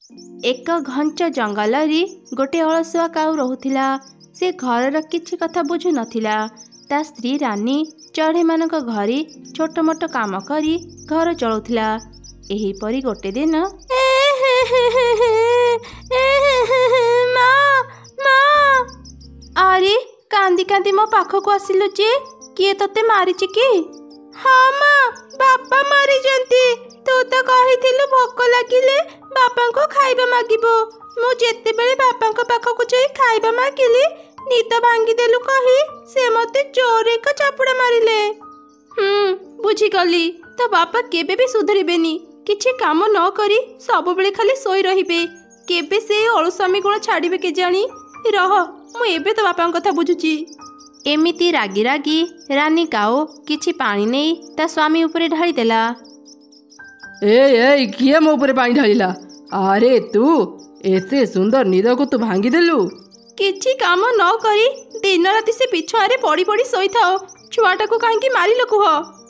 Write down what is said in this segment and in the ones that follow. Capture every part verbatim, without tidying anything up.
एक घंच जंगल गोटे अलसुआ काऊ रहुथिला। से घर किछि कथा बुझु नथिला। ता स्त्री रानी चढ़े मानक घरे छोट मोट काम करी घर चलुथिला। एही परी गोटे दिन अरे कांदी कांदी मो पाखक आसिलु जे किए तते मारिछि कि? हाँ माँ, बापा मारी जंती। तू तो कहिथिलु भोक लागिले बापा को खाइबा मागिबो। मु जेते बेले बापा को पाखक जाई खाइबा मागिली नींद भांगी देलु कही से मते जोरे का चापुड़ा मारिले। हम्म बुझी गली। तो बापा केबे भी सुधरिबेनी। किछि काम न करी सब बेले खाली सोई रहिबे। केबे से अलसामी गुण छाड़िबे के जानी। रह मु एबे तो बापा कथा बुझुची। एमिति रागी रागी रानी काऊ किछि पानी नहीं ता स्वामी उपरे ढाली देला। ए ए किए मो उपरे पानी ढालिला? अरे तू एते सुंदर निद को तू भांगी देलु। किछि काम न करी दिन राति से पिछुआरे पड़ी पड़ी सोई थाओ। छुआटा को काहे की मारिलो कुह?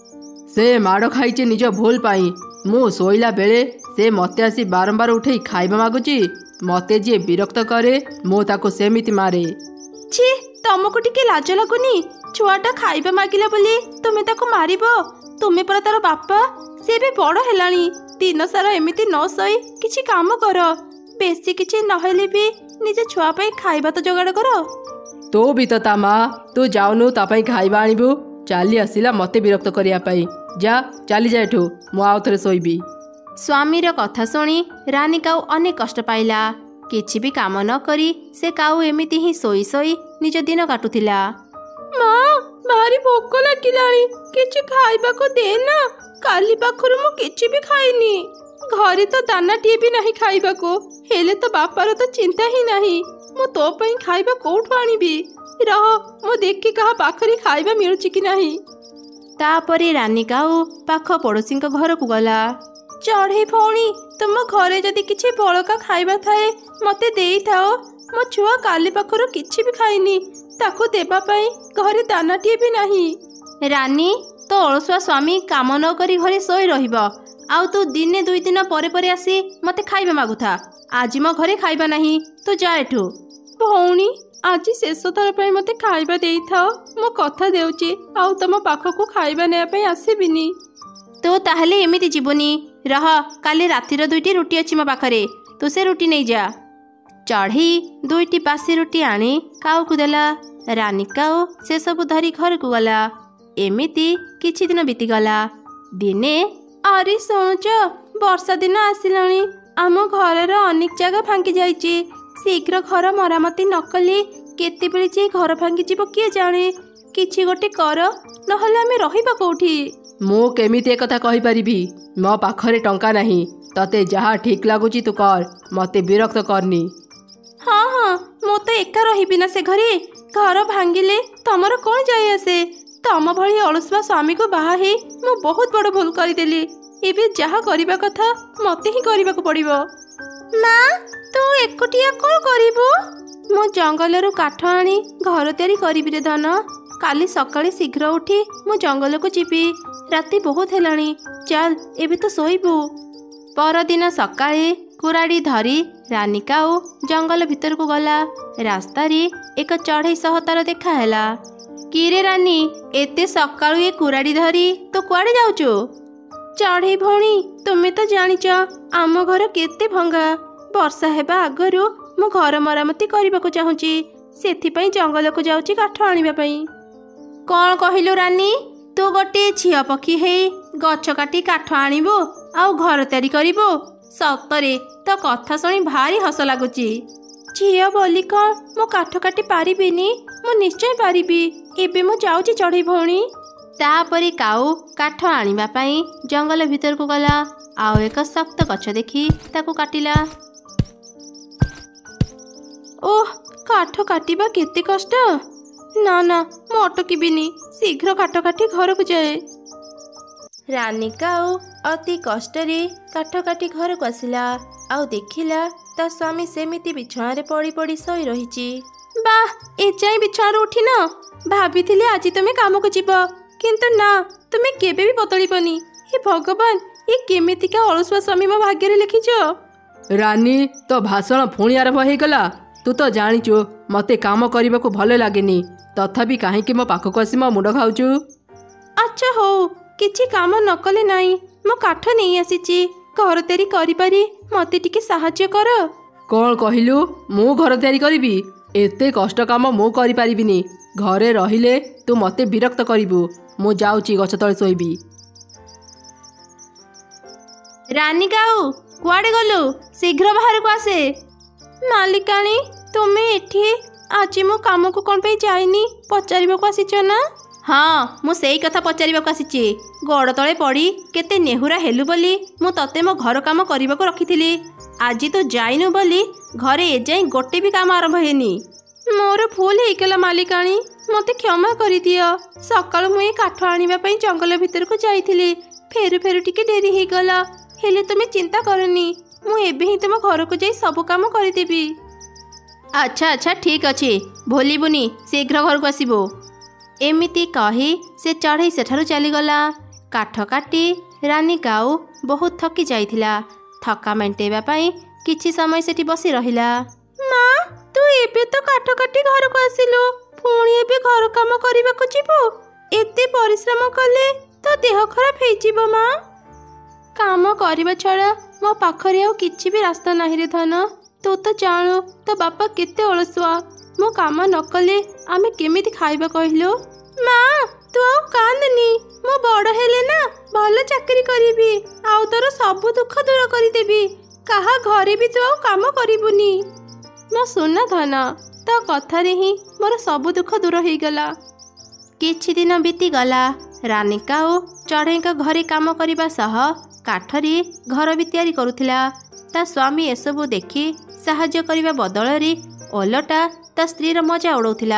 से माड़ खाइचे निज भूल पाई। मु सोइला बेले से मते आसी बारंबार उठे खाइबा मागुची। मते जे विरक्त करे मु ताको सेमिति मारे। छी तुमको टिके लाज लगुनी? छुआटा खाइबा मागिला बोली तुमे ताको मारिबो? तुमे पर तार बापा से भी बड़ हेलानी। दिन सारा एमिति न सोई किछि काम कर। बेसी किछि नहेले भी निजे छुआ पई खाइबा तो जोगाड़ कर। तो भी तो ता माँ तू जाउनु ता पई खाइबा आनिबु। चाली आसिला मते विरक्त करिया पई। जा चाली जा एठू मु आउ थरे सोइबी। स्वामीर कथा शुणी रानी काऊ अनेक कष्ट पाइला। किछि भी काम न करी से काऊ एमिति ही सोई सोई निज दिन काटुथिला। माँ भारी भोक लागिलानी किछि खाइबा को दे ना। काली पाखरु मु किछि भी खाइनी। घरे तो दाना टिए भी नहीं खाइबा को। हेले तो बापार तो चिंता ही नहीं। मु तो पई खाइबा कोठु आनिबी। रह मु देखि कहा पाखरी खाइबा मिलुछि कि नहीं। तापरे रानी काऊ पाख पड़ोसी घर को गला। चढ़े भौणी तुम घरे जदि किछि बळका खाइबा थाए मते देई थाओ। मो छुआ काली पाखरु किछि भी खाइनी। ताको देबा पई घरे दानाटिए भी नहीं। रानी तो अलसुआ स्वामी काम न करी घरे सोई रहिबो। आउ तू दिने दुई दिन परे परे आसी मते खाइबा मागुथा। आज मो घरे खाइबा नहीं। तू जा एठू। भौणी आज शेष थर पई मते खाइबा देई थाओ। मो कथा देउची आउ तम पाखकु खाइबा नेया पई आसीबिनी। तो ताहले एमिति जीवनी। रह काली रातिर दुईटी रुटी अछि मो पाखरे। तू से रुटी नहीं जा। चढ़ी दुईटी बासी रुटी आनी काऊ को देला। रानी काऊ से सब धरी घर को गला। एमिति किछि दिन बीतीगला। दिने अरे शुणुच वर्षा दिन आसिलानी। आम घर अनेक जगह भांगी जाइछि। शीघ्र घर मरामती न कले केते बेले जे घर भांगी जीव किए जाने। किछि गोटे कर नहले आमे रहिबा कोठी। मु केमिति एक कथा कहि परिबी? मो पाखरे टंका नहीं। तते जहा ठीक लागुची तू कर। मते विरक्त करनी। हाँ हाँ मु तो एका रहिबी ना से घरे। घर भांगिले तमर कौन जाय आसे? तम भली अलसुआ स्वामी को बाहा हे मु बहुत बड़ भूल करदेली। एबे जहा करिबा कथा मते ही करिबा को पड़िबो। माँ तू एकुटिया कौन करिबो? मु जंगलरू काठ आनी घर तैयारी करिबी रे धन। काली सकाळे शीघ्र उठी मु जंगल को जीवी। राति बहुत हेलानी। चल एबे तो सोइबू। परदिन सकाळे कुराड़ी धरी रानी काऊ जंगल भीतर को गला। रास्ता रे एक चढ़ई सहतार देखा हैला। किरे रानी एते सकाळु ए कुराड़ी धरी तो कुआडे जाउचो? चढ़ई भौणी तुमे तो जानिच आम घर केते भंगा। वर्षा हेबा आगरु मु घर मरामती करबा को चाहूची। सेथि पई जंगल को जाउची काठ आनिबा पई। कौन कहिलु रानी? तू गोटे झिया पक्षी है गछ काटी काठ आनिबो आउ घर तैयारी करिबो? सतरे तो कथा शुणी भारी हस लगुची। झिया बोली कौन मु काठ काटी पारिबिनी? मु निश्चय पारिबी। एबे मु जाउची चढ़ई भौणी। तापरे काऊ काठ आनिबा पई जंगल भीतर को गला। आउ एक शक्त गछ देखी ताकू काटिला। ओह काठ काटिबा केते कष्ट। ना ना मु अटकिबिनी। शीघ्र काठ काटी घर को जाए। रानी काऊ अति कष्ट रे काठ काटी घर को आसिला। आउ देखिला ता स्वामी सेमिति बिछारे पड़ी पड़ी सोई रहिची। बाह ए जाई बिछारो उठी ना। भाबिथिले आज तुमे काम को जीव किंतु ना तुमे केबे भी बदलिबनी। हे भगवान ये केमितिका अलसुआ स्वामी मो भाग्य रे लिखिछ। ରାନୀ ତ ଭାଷଣ ପୁଣି ଆରମ୍ଭ ହେଇଗଲା। ତୁ ତ ଜାଣିଛୁ ମତେ କାମ କରିବାକୁ ଭଲ ଲାଗେନି, ତଥାପି କାହିଁକି ମୋ ପାଖକୁ ଆସି ମୋ ମୁଣ୍ଡ ଖାଉଛୁ? ଆଚ୍ଛା ହଉ, କିଛି କାମ ନ କଲେ ନାହିଁ। ମୁଁ କାଠ ନେଇ ଆସିଛି, ଘର ତିଆରି କରିପାରି ମତେ ଟିକେ ସାହାଯ୍ୟ କର। କ'ଣ କହିଲୁ? ମୁଁ ଘର ତିଆରି କରିବି? ଏତେ କଷ୍ଟ କାମ ମୁଁ କରିପାରିବିନି। ଘରେ ରହିଲେ ତୁ ମତେ ବିରକ୍ତ କରିବୁ। ମୁଁ ଯାଉଛି ଗଛ ତଳେ ଶୋଇବି। ରାନୀ କାଉ, କୁଆଡ଼େ ଗଲୁ? ଶୀଘ୍ର ବାହାରକୁ ଆସେ। ମାଲିକାଣୀ, ତୁମେ ଏଠି? ଆଜି ମୁଁ କାମକୁ କ'ଣ ପାଇଁ ଯାଇନି ପଚାରିବାକୁ ଆସିଛ ନା? ହଁ, ମୁଁ ସେଇ କଥା ପଚାରିବାକୁ ଆସିଛି। ଗୋଡ଼ ତଳେ ପଡ଼ି କେତେ ନେହୁରା ହେଲୁ ବୋଲି ମୁଁ ତତେ ମୋ ଘର କାମ କରିବାକୁ ରଖିଥିଲି। ଆଜି ତୁ ଯାଇନୁ ବୋଲି ଘରେ ଏଯାଏଁ ଗୋଟେ ବି କାମ ଆରମ୍ଭ ହେଇନି। ମୋର ଭୁଲ ହେଇଗଲା ମାଲିକାଣୀ, ମୋତେ କ୍ଷମା କରିଦିଅ। ସକାଳୁ ମୁଁ ଏ କାଠ ଆଣିବା ପାଇଁ ଜଙ୍ଗଲ ଭିତରକୁ ଯାଇଥିଲି। ଫେରୁ ଫେରୁ ଟିକେ ଡେରି ହେଇଗଲା। ହେଲେ ତୁମେ ଚିନ୍ତା କରନି, ମୁଁ ଏବେ ହିଁ ତୁମ ଘରକୁ ଯାଇ ସବୁ କାମ କରିଦେବି। ଆଚ୍ଛା ଆଚ୍ଛା ଠିକ୍ ଅଛି, ଭୁଲିବୁନି, ଶୀଘ୍ର ଘରକୁ ଆସିବୁ। ଏମିତି କହି ସେ ଚଢ଼େଇ ସେଠାରୁ ଚାଲିଗଲା। କାଠ କାଟି ରାନୀ କାଉ ବହୁତ ଥକି ଯାଇଥିଲା। ଥକା ମେଣ୍ଟେଇବା ପାଇଁ କିଛି ସମୟ ସେଠି ବସି ରହିଲା। ମା, ତୁ ଏବେ ତ କାଠ କାଟି ଘରକୁ ଆସିଲୁ, ପୁଣି ଏବେ ଘର କାମ କରିବାକୁ ଯିବୁ? ଏତେ ପରିଶ୍ରମ କଲେ ତ ଦେହ ଖରାପ ହେଇଯିବ ମା। କାମ କରିବା ଛଡ଼ା ମୋ ପାଖରେ ଆଉ କିଛି ବି ରାସ୍ତା ନାହିଁ ରେ ଧନ। ତୁ ତ ଜାଣୁ ତୋ ବାପା କେତେ ଅଳସୁଆ। ମୁଁ କାମ ନ କଲେ ଆମେ କେମିତି ଖାଇବା କହିଲୁ? ମା, ତୁ ଆଉ କାନ୍ଦନି। ମୁଁ ବଡ଼ ହେଲେ ନା ଭଲ ଚାକିରି କରିବି, ଆଉ ତୋର ସବୁ ଦୁଃଖ ଦୂର କରିଦେବି। କାହା ଘରେ ବି ତୁ ଆଉ କାମ କରିବୁନି। ମୋ ସୁନା ଧନ, ତୋ କଥାରେ ହିଁ ମୋର ସବୁ ଦୁଃଖ ଦୂର ହେଇଗଲା। କିଛି ଦିନ ବିତିଗଲା। ରାନୀ କାଉ ଚଢ଼େଇଙ୍କ ଘରେ କାମ କରିବା ସହ କାଠରେ ଘର ବି ତିଆରି କରୁଥିଲା। ତା ସ୍ୱାମୀ ଏସବୁ ଦେଖି ସାହାଯ୍ୟ କରିବା ବଦଳରେ ଓଲଟା ତା ସ୍ତ୍ରୀର ମଜା ଉଡ଼ଉଥିଲା।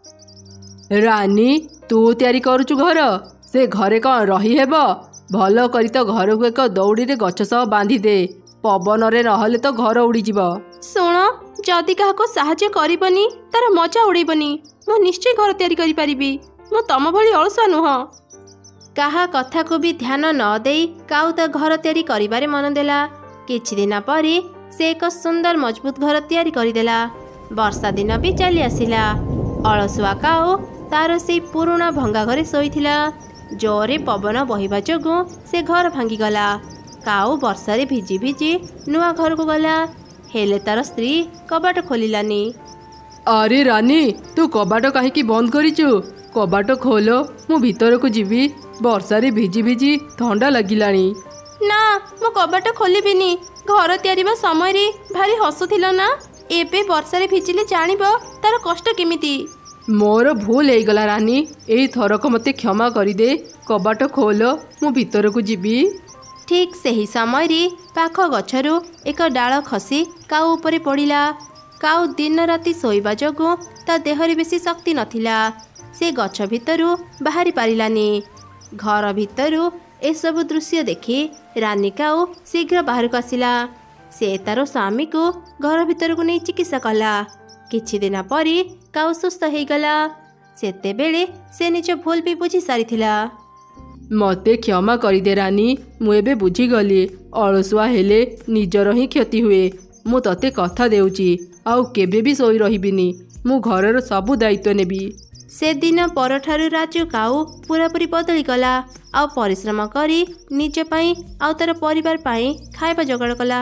ରାନୀ, ତୁ ତିଆରି କରୁଛୁ ଘର? ସେ ଘରେ କ'ଣ ରହିହେବ? ଭଲ କରି ତ ଘରକୁ ଏକ ଦଉଡ଼ିରେ ଗଛ ସହ ବାନ୍ଧିଦେ। ପବନରେ ନହେଲେ ତ ଘର ଉଡ଼ିଯିବ। ଶୁଣ, ଯଦି କାହାକୁ ସାହାଯ୍ୟ କରିବନି ତାର ମଜା ଉଡ଼େଇବନି। ମୁଁ ନିଶ୍ଚୟ ଘର ତିଆରି କରିପାରିବି। ମୁଁ ତମ ଭଳି ଅଳସୁଆ ନୁହଁ। କାହା କଥାକୁ ବି ଧ୍ୟାନ ନ ଦେଇ କାଉ ତା ଘର ତିଆରି କରିବାରେ ମନ ଦେଲା। କିଛି ଦିନ ପରେ ସେ ଏକ ସୁନ୍ଦର ମଜବୁତ ଘର ତିଆରି କରିଦେଲା। ବର୍ଷା ଦିନ ବି ଚାଲି ଆସିଲା। ଅଳସୁଆ କାଉ ତାର ସେଇ ପୁରୁଣା ଭଙ୍ଗା ଘରେ ଶୋଇଥିଲା। ଜୋରରେ ପବନ ବହିବା ଯୋଗୁଁ ସେ ଘର ଭାଙ୍ଗିଗଲା। କାଉ ବର୍ଷାରେ ଭିଜି ଭିଜି ନୂଆ ଘରକୁ ଗଲା, ହେଲେ ତାର ସ୍ତ୍ରୀ କବାଟ ଖୋଲିଲାନି। ଆରେ ରାନୀ, ତୁ କବାଟ କାହିଁକି ବନ୍ଦ କରିଛୁ? କବାଟ ଖୋଲ, ମୁଁ ଭିତରକୁ ଯିବି। ବର୍ଷାରେ ଭିଜି ଭିଜି ଥଣ୍ଡା ଲାଗିଲାଣି। ନା, ମୁଁ କବାଟ ଖୋଲିବିନି। ଘର ତିଆରିବା ସମୟରେ ଭାରି ହସୁଥିଲ ନା, ଏବେ ବର୍ଷାରେ ଭିଜିଲେ ଜାଣିବ ତାର କଷ୍ଟ କେମିତି। ମୋର ଭୁଲ ହେଇଗଲା ରାନୀ, ଏଇ ଥରକ ମୋତେ କ୍ଷମା କରିଦେ। କବାଟ ଖୋଲ, ମୁଁ ଭିତରକୁ ଯିବି। ଠିକ୍ ସେହି ସମୟରେ ପାଖ ଗଛରୁ ଏକ ଡାଳ ଖସି କାଉ ଉପରେ ପଡ଼ିଲା। କାଉ ଦିନ ରାତି ଶୋଇବା ଯୋଗୁଁ ତା ଦେହରେ ବେଶୀ ଶକ୍ତି ନଥିଲା। ସେ ଗଛ ଭିତରୁ ବାହାରି ପାରିଲାନି। ଘର ଭିତରୁ ଏସବୁ ଦୃଶ୍ୟ ଦେଖି ରାନୀ କାଉ ଶୀଘ୍ର ବାହାରକୁ ଆସିଲା। ସେ ତାର ସ୍ୱାମୀକୁ ଘର ଭିତରକୁ ନେଇ ଚିକିତ୍ସା କଲା। କିଛି ଦିନ ପରେ କାଉ ସୁସ୍ଥ ହେଇଗଲା। ସେତେବେଳେ ସେ ନିଜ ଭୁଲ ବି ବୁଝି ସାରିଥିଲା। ମୋତେ କ୍ଷମା କରିଦେ ରାନୀ, ମୁଁ ଏବେ ବୁଝିଗଲି। ଅଳସୁଆ ହେଲେ ନିଜର ହିଁ କ୍ଷତି ହୁଏ। ମୁଁ ତତେ କଥା ଦେଉଛି, ଆଉ କେବେ ବି ଶୋଇ ରହିବିନି। ମୁଁ ଘରର ସବୁ ଦାୟିତ୍ୱ ନେବି। ସେଦିନ ପରଠାରୁ ରାଜୁ କାଉ ପୁରାପୁରି ବଦଳିଗଲା। ଆଉ ପରିଶ୍ରମ କରି ନିଜ ପାଇଁ ଆଉ ତାର ପରିବାର ପାଇଁ ଖାଇବା ଯୋଗାଡ଼ କଲା।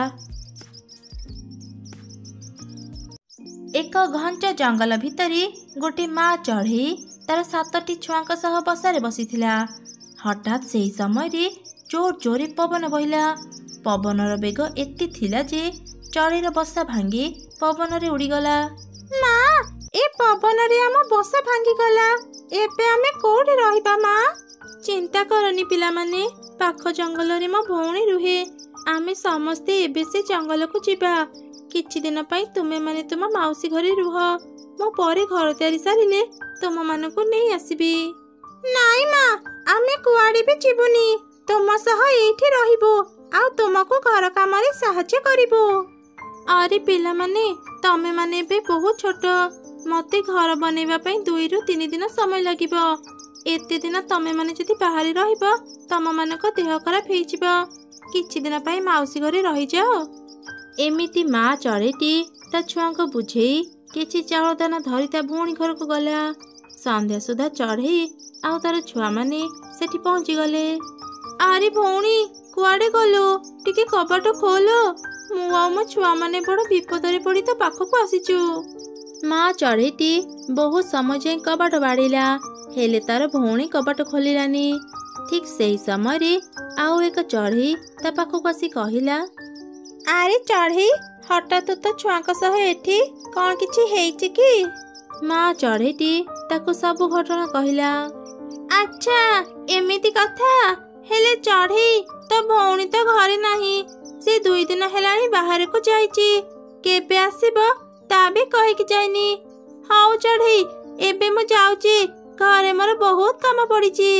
ଏକ ଘଞ୍ଚ ଜଙ୍ଗଲ ଭିତରେ ଗୋଟିଏ ମା ଚଢ଼େଇ ତାର ସାତଟି ଛୁଆଙ୍କ ସହ ବସାରେ ବସିଥିଲା। ହଠାତ୍ ସେହି ସମୟରେ ଜୋର ଜୋରେ ପବନ ବହିଲା। ପବନର ବେଗ ଏତେ ଥିଲା ଯେ ଚଢ଼େଇର ବସା ଭାଙ୍ଗି ପବନରେ ଉଡ଼ିଗଲା। ମା, ଏ ପବନରେ ଆମ ବସା ଭାଙ୍ଗିଗଲା। ଏବେ ଆମେ କୋଉଠି ରହିବା ମା? ଚିନ୍ତା କରନି ପିଲାମାନେ, ପାଖ ଜଙ୍ଗଲରେ ମୋ ଭଉଣୀ ରୁହେ। ଆମେ ସମସ୍ତେ ଏବେ ସେ ଜଙ୍ଗଲକୁ ଯିବା। କିଛି ଦିନ ପାଇଁ ତୁମେମାନେ ତୁମ ମାଉସୀ ଘରେ ରୁହ। ମୁଁ ପରେ ଘର ତିଆରି ସାରିଲେ ତୁମମାନଙ୍କୁ ନେଇ ଆସିବି। ନାଇଁ ମା, ଆମେ କୁଆଡ଼େ ବି ଯିବୁନି। ତୁମ ସହ ଏଇଠି ରହିବୁ, ଆଉ ତୁମକୁ ଘର କାମରେ ସାହାଯ୍ୟ କରିବୁ। ଆରେ ପିଲାମାନେ, ତମେମାନେ ଏବେ ବହୁତ ଛୋଟ। ମୋତେ ଘର ବନେଇବା ପାଇଁ ଦୁଇରୁ ତିନି ଦିନ ସମୟ ଲାଗିବ। ଏତେ ଦିନ ତମେମାନେ ଯଦି ବାହାରେ ରହିବ ତମମାନଙ୍କ ଦେହ ଖରାପ ହେଇଯିବ। କିଛି ଦିନ ପାଇଁ ମାଉସୀ ଘରେ ରହିଯାଅ। एमिति माँ चढ़ेटी ता छुआ को बुझेई किछि चाउल दाना धरी ता भौणी घर को गला। संध्या सुधा चढ़ेई आउ तार छुआ माने सेठी पहुंची गले। आरे भौणी कुआडे गलो टिके कबाट खोलो, मु आ मो छुआ माने बड़ विपदरे पड़ी तो पाखक आसीचु। माँ चढ़ेटी बहुत समय जाए कबाट बाड़िला हेले तार भौणी कबाट खोलिलानी। ठीक सेही समय रे आउ एक चढ़ेई ता पाखक आसी कहिला, आरे चढ़ेई हठात तो छुआक सह एठी कौन किछि हेइछि कि? माँ चढ़ेटी ताको सब घटना कहिला। अच्छा एमिति कथा, हेले चढ़ेई तो भौणी तो घरे नाही, से दुई दिन हेलानी बाहर को जाइछि, केबे आसीबो ता भी कहिकि जाइनी। हाउ चढ़ेई एबे मु जाउछि, घरे मोर बहुत काम पड़िछि।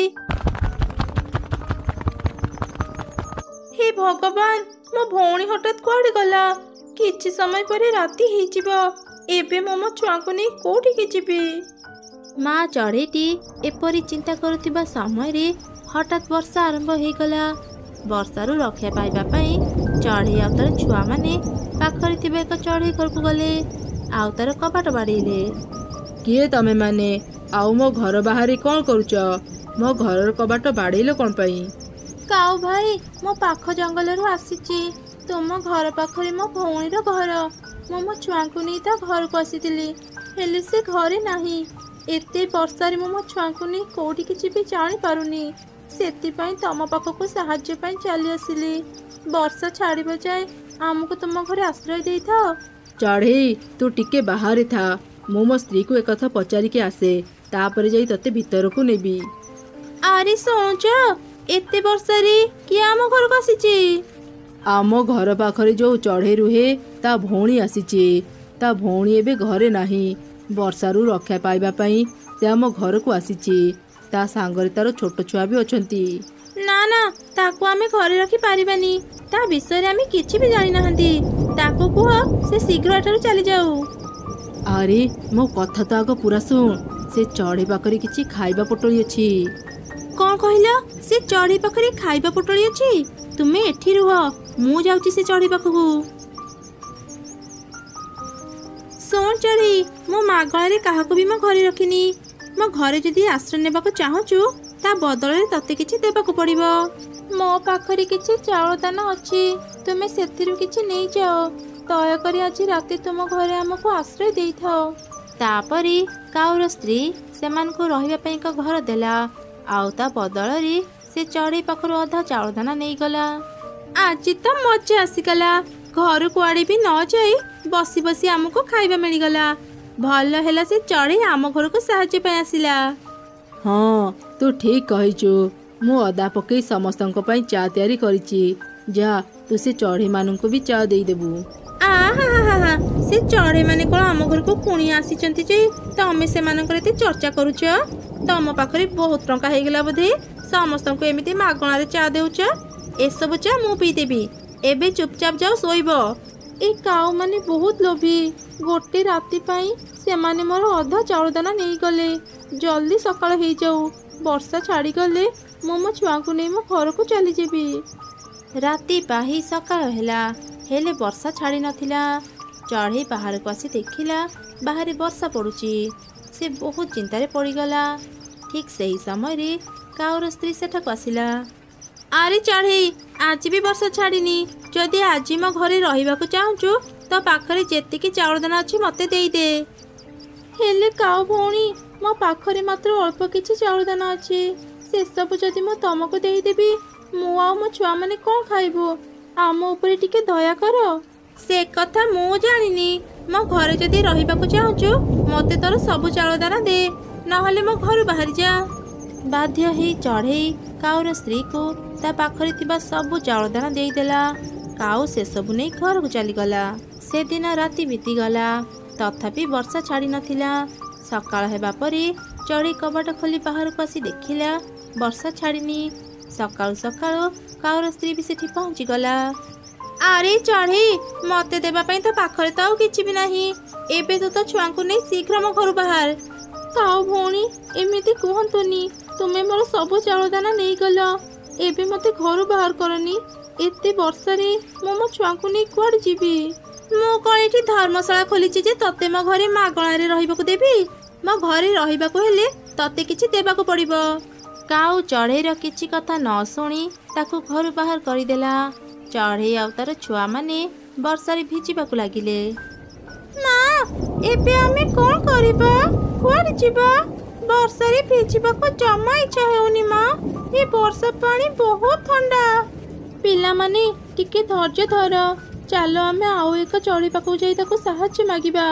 हे भगवान मो भौणी हठात कुआडे गला, किछि समय परे राति हेइजिबो, एबे मो मो छुआको नै कोठी कि जिबी। माँ चढ़ेटी एपरी चिंता करुथिबा समय रे हठात वर्षा आरंभ हो गला। वर्षारू रक्षा पाइबा पई चढ़ेई आ तार छुआ माने पाखरे थिबा एक चढ़ेई घर को गले आउ तार कबाट बाड़ीले। किए तमे माने आउ मो घर बाहरी कौन करूच? मो घर कबाट बाड़ेइलो कोन पई? काऊ भाई मो पाख जंगल रु आसीची, तुम घर पाखरे मो भौणीर घर, मो मो छुआंकु नहीं ता घर को आसीतिली हेले से घरे नाही। एते वर्षारे मो मो छुआंकु नहीं कोठी किछि भी जानि पारुनी, सेति पई तम पाखको सहाय्य पई चली आसिली। वर्षा छाड़िबो जाए आमको तुम घरे आश्रय देई थाओ। चढ़ेई तू टिके बाहरे था, मो मो स्त्री को एकथा पचारि के आसे, तापरे जाई तते भीतर को नेबी। आरे सोच एते वर्षारे किए आम घर को आसीची? आम घर पाखरे जो चढ़ेई रुहे ता भौणी आसीची, ता भौणी एबे घरे नाही। वर्षारू रक्षा पाइबा पई से आम घर को आसीची, ता सांगरे तार छोट छुआ भी अछंती। ना ना ताको आमे घरे रखी पारिबानी, ता विषय आमे किछि भी जानि नहंती, ताको कुह से शीघ्र एठारु चली जाऊ। अरे मो कथा तो आग पूरा सुन, से चढ़ेई पाखरे किछि खाइबा पोटली अछि। कौन कहला? से चढ़ेई पाखरे खाइबा पोटली अछि? तुमे एठी रुह, मु जाउची से चढ़ेई पाखकु। सोन चढ़ेई मो मागणारे काहाको भी मो घरे रखिनी, मो घरे जदि आश्रय नेबाको चाहूचु ता बदଳରେ तते किछि देबाको पड़िबो। मो पाखरे किछि चाउल दाना अछि, तुमे सेथिरु किछि नै जाओ, दयाकरी आज राति तुम घरे हमको आश्रय देई थाओ। तापरी काउर स्त्री सेमानकु रहिबा पई एक घर देला आउ ता बदଳରେ से चढ़ेई पाखरु अधा चाउल दाना नै गला। आज तो मजा आसीगला, घर कुआड़े भी न जाई बसी बसी आमको खाइबा मिल गला। भल हैला से चढ़ेई आम घर को साहाय्य पई आसिला। हाँ तू ठीक कहिचु, मु अदा पकई समस्तंक पई चा तयारी करिछि, जा तू से चढ़ेई माननको भी चा देई देबु। आ हा हा हा से चढ़ेई माने कोन आम घर को कुणी आसीचंती जे तमे से मानकर एते चर्चा करूछ? तम पाखरे बहुत टंका हे गेला बोधे, समस्तंको एमिति मागणारे चा देउछ? एसबु चा मु पी देबी, एबे चुपचाप जाओ सोइबो। ए काऊ माने बहुत लोभी, गोटे राति पाई से माने मोर अधा चाउल दाना नहीं गले। जल्दी सकाळ हे जाऊ, वर्षा छाड़ी गले मो मो छुआंकु नै मो घर को चली जेबी। राति पाही सकाळ हैला हेले वर्षा छाड़ी नथिला। चढ़ेई बाहर को आसी देखिला बाहर वर्षा पड़ुची, से बहुत चिंतारे पड़ीगला। ठीक सही समय रे काउर स्त्री सेठाक आसिला। आरे चढ़ेई आज भी वर्षा छाड़ीनी, जदि आज मो घरे रहिबाकु चाहूचु तो पाखरे जेतिकी चाउल दाना अछि मते देई दे। हेले काउ भौणी मो पाखरे मात्र अल्प किछि चाउल दाना अछि, से सब जदि मो तमको देई देबी मु आ मो छुआ माने कोन खाइबो? आम ऊपर टिके दया करो। से कथा मु जानिनी, मो घरे जदि रहिबाकु चाहूचु मते तोर सब चाउल दाना दे, नहले मो घर बाहर जा। बाध्य हेई चढ़ेई काउर स्त्री को ता पाखरे थिबा सब चाउल दाना देई देला। काउ से सब नै घर को चली गला। से दिन राति बीती गला, तथापि वर्षा छाड़ी नथिला। सकाळ हेबा परे चढ़ेई कबाट खोली बाहर को आसी देखिला वर्षा छाड़ीनी। सकाळु सकाळु काउर स्त्री भी सेठी पहुंची गला। आरे चढ़ेई मते देबा पई तो पाखरे तो आउ किछि भी नाही, एबे तो तो छुआंकु नै शीघ्र मो घर बाहर। काउ भौणी एमिति कुहंतुनी, तुमे मोर सब चाउल दाना नै गलो, एबे मते घर बाहर करनी, एते वर्षारे मो मो छुआंकु नहीं कुआड़ जीवी मो कौन एठी धर्मशाला खोलीची जे तते मो घरे मागणारे रहिबाकू देबी मो घरे रहिबाकू हेले तते किछि देबाकू पड़िबो। काऊ चढ़ेईर किछि कथा न शुणी ताकू घर बाहर करदेला। चढ़ेई आउ तार छुआ माने वर्षारे भिजिबाकू लागिले। माँ एबे आमे कोन करिबा कुआड़ जीवा वर्षारे भिजिबाकू जमा इच्छा हेउनी माँ ए वर्षा पानी बहुत ठंडा। पिला माने टिके धैर्य धर चलो आमे आउ एक चढ़ेई पाकू जाई ताकू साहाय्य मागिबा।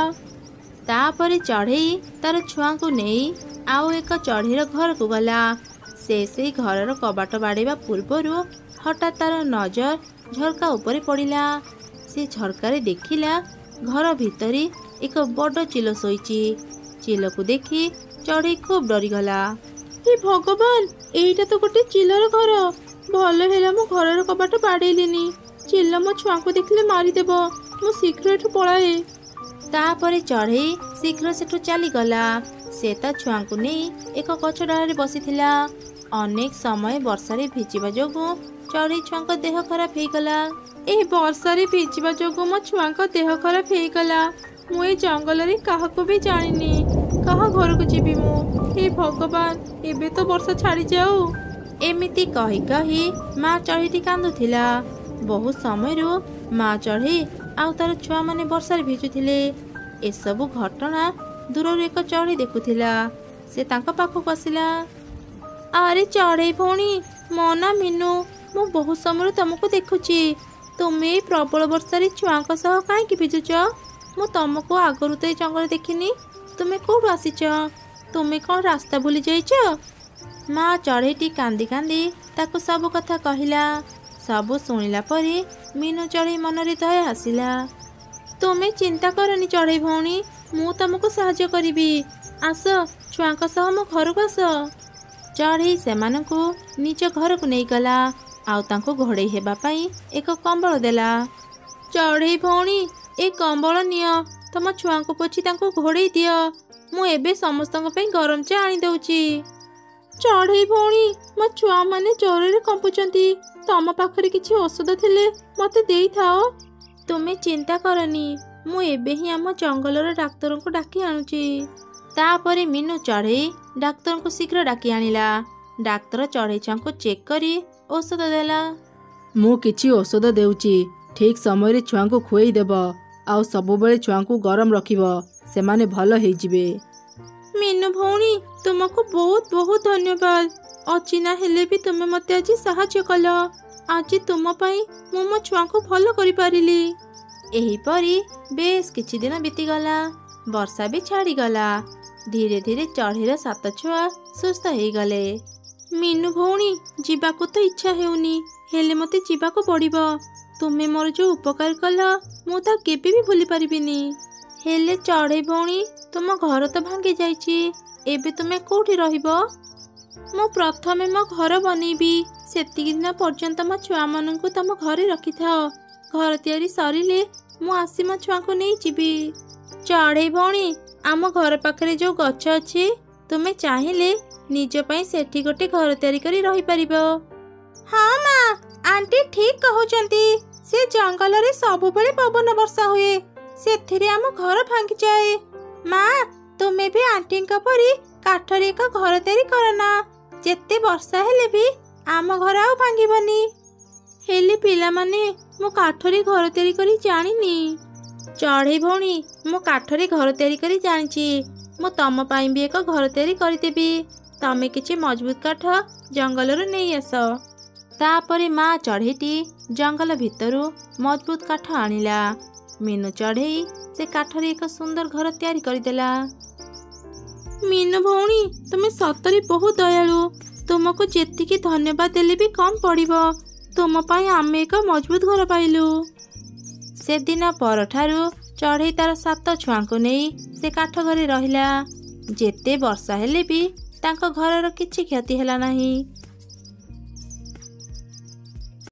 तापरे चढ़ेई तार छुआंकू नेई आउ एक चढ़ेईर घर को गला। से से घर कबाट बाड़ेबा पूर्वरु हठात तार नजर झरका उपरे पड़िला। से झरकार देखिला घर भितरे एक बड़ चिलो शोइची। चिलो को देखी चढ़ेई खूब डरीगला। हे भगवान एईटा तो गोटे चिलर घर भल हेला मो घर कबाट बाड़ेलिनी चिल्ला मो छुआंकू देखले मारिदेब मु शीघ्र एठू पଳାଏ। तापरे चढ़ेई शीघ्र सेठू चलीगला। से ता छुआंकू नहीं एक गछ डाଳରେ बसिथिला। अनेक समय वर्षारे भिजिबा जोगु चढ़ेई छुआंक देह खराब हेगला। ए वर्षारे भिजिबा जोगु मो छुआंक देह खराब हेगला। मु ए जंगल रे काहाको भी जानिनी कहा घर को जीवी मु हे भगवान एबे तो वर्षा छाड़ी जाऊ। एमिति कही कही माँ चढ़ेईटी कांदुथिला। बहुत समय माँ चढ़ेई आउ तार छुआ माने वर्षारे भिजुथिले। एसबु घटना दूर एक चढ़ेई देखुथिला। से तांका पाखक आसिला। अरे चढ़ेई भौणी मो ना मीनू मु बहुत समय तुमको देखुची तुमे प्रबल वर्षारे छुआंक सह काईकि भिजुच मु तुमको आगरु तो जंगल देखिनी तुमे कोठु आसीच तुमे कौन रास्ता भूली जाइच। माँ चढ़ेईटी कांदी कांदी ताकू सब कथा कहला। सब शुणिला परे मीनू चढ़ेई मनरे दया आसिला। तुमे चिंता करनी चढ़ेई भौणी मु तुमको साहाय्य करिबी आस छुआंक सह मो घर को आस। चढ़ेई सेमानंकु निज घर को नहीं गला आउ तांको घोड़ेई हेबा पई एक कंबल देला। चढ़ेई भौणी ए कंबल नियो तम छुआंको पोछि तांको घोड़ेई दियो मु एबे समस्तଙ୍କ ପାଇଁ गरम चा आनी दउची। चढ़ेई भौणी मो छुआ माने जोरे कंपुचंती तम पाखरे किछि औषध थिले मते देई थाओ। तुमे चिंता करनी मु एबे ही आम जंगलर डाक्तर को डाकी आनुची। तापरे मीनू चढ़ेई डाक्तर को शीघ्र डाकी आनिला। डाक्तर चढ़ेई छुआंको चेक करी औषध देला। मु किछि औषध देउची ठीक समय रे छुआंको खुएई देब आउ सब बेले छुआंको गरम रखिब सेमाने भल हेई जिवे। मीनू भौणी तुमको बहुत बहुत धन्यवाद अचिना हेले भी तुमे मते आज साहाय्य कल आज तुम पई मु मो छुआंको भल करि पारिली। एही परी बेस किछि दिन बीतीगला। वर्षा भी छाड़ी गला। धीरे धीरे चढ़ेईर सात छुआ सुस्थ हो गले। मीनू भौणी जीवाको तो इच्छा हेउनी हेले मते जीवाको पड़िबो। तुमे मोर जो उपकार कल मु ता केबे भी भूली परिबिनी। हेले चढ़ेई भौणी तुम घर तो भांगी जाइची एबे तुमे कोठी रहिबो। मु प्रथमे मो घर बनैबी सेतिक दिन पर्यंत मो छुआ माननकु तम घरे रखि थाओ घर तैयारी सरिले मु आसी मो छुआको नहीं जीबी। चढ़ेई भौणी आम घर पाखरे जो गछ अछि तुमे चाहिए निज पई सेठी गोटे घर तैयारी करी रही परिबो। हाँ माँ आंटी ठीक कहउचंती से जंगल रे सब बेले पवन वर्षा हुए सेथिरे आम घर भांगी जाए। माँ तुमे भी आंटी का परी काठरे एक घर तैयारी करना जेते वर्षा हेले भी आम घर आउ भांगीबनी। हेले पिला माने मो काठरे घर तैयारी करी जानिनी। चढ़ेई भौणी मो काठरे घर तैयारी करी जानिची मो तम पाई भी एक घर तैयारी करदेबी तमे किछि मजबूत काठ जंगलरू नहीं आस। तापरे माँ चढ़ेईटी जंगल भितरू मजबूत काठ आनिला। मीनू चढ़ेई से काठरे एक सुंदर घर तैयारी करदेला। मीनू भौणी तुमे सतरे बहुत दयालु तुमको जेतिकी धन्यवाद देले भी कम पड़िबो तुम पाई आमे एक मजबूत घर पाइलु। से दिन परठारु चढ़ेई तार सात छुआंको नहीं से काठ घरे रहिला। जेते वर्षा हेले भी तांको घरर किछि क्षति हेला नाही।